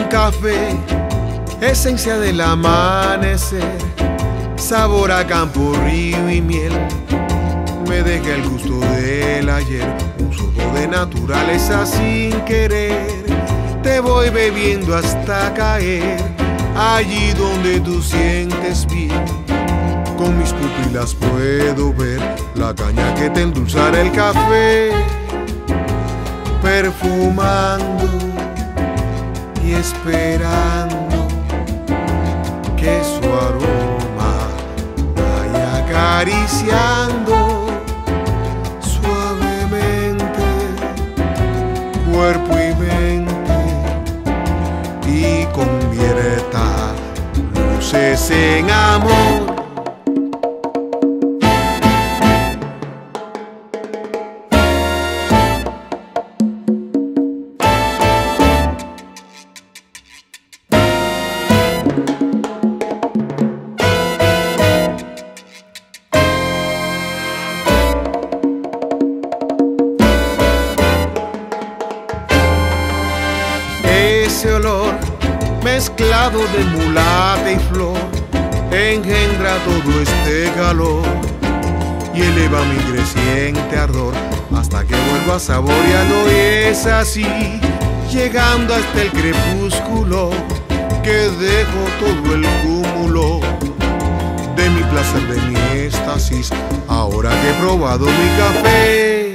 café, esencia del amanecer, sabor a campo, río y miel. Me deja el gusto del ayer, un sorbo de naturaleza sin querer. Te voy bebiendo hasta caer, allí donde tú sientes bien. Con mis pupilas puedo ver la caña que te endulzará el café, perfumando y esperando que su aroma vaya acariciando suavemente cuerpo y mente y convierta luces en amor. Ese olor mezclado de mulata y flor engendra todo este calor y eleva mi creciente ardor hasta que vuelvo a saborearlo. Y es así, llegando hasta el crepúsculo, que dejo todo el cúmulo de mi placer, de mi éxtasis, ahora que he probado mi café.